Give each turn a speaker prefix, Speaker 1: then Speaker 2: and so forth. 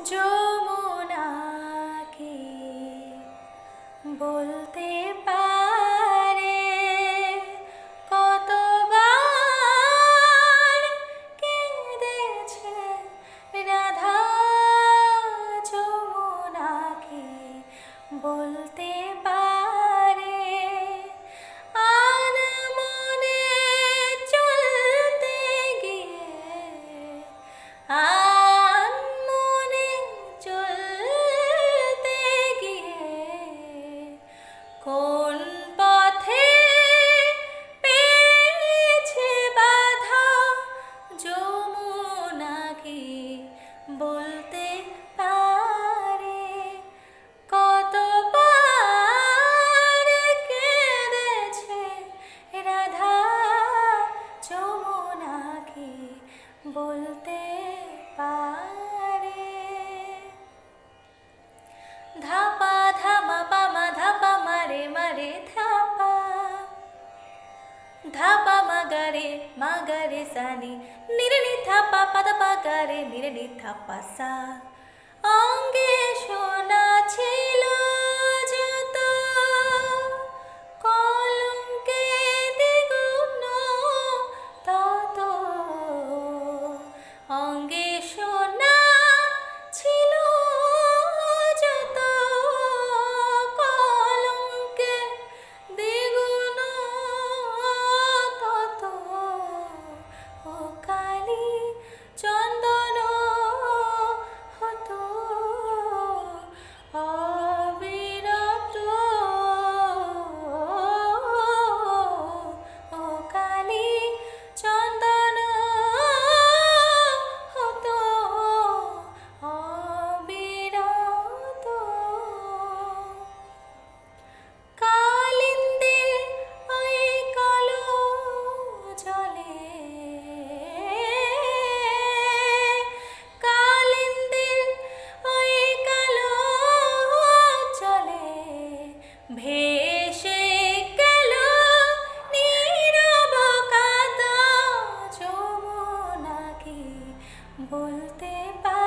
Speaker 1: যমুনা কি বলতে পারে কতবার কেঁদেছে রাধা। যমুনা কি বলতে পারে আনমনে চলতে গিয়ে, আনমনে চলতে গিয়ে কোন পথে পেয়েছে বাধা। যমুনা কি বলতে পারে কতবার কেঁদেছে রাধা। যমুনা কি বলতে পারে। ধাপা ধামা পামা ধাপা মারে মারে ধাপা, ধাপা মাগারে মাগারে সানি নিরনি ধাপা পাদপা গারে নিরনি ধাপা সা। অঙ্গে সোনা ছিল যত কলঙ্কে দ্বিগুণ তত। অঙ্গে সোনা ছিল যত কলঙ্কে দ্বিগুণ তত। ও কালী চন্দন হতো অবিরত। ও কালী চন্দন হতো অবিরত। কালিন্দে ওই কালো জলে, কালিন্দে ওই কালো জলে ভেসে গেল নীরব কাঁদা। যমুনা কি বলতে পারে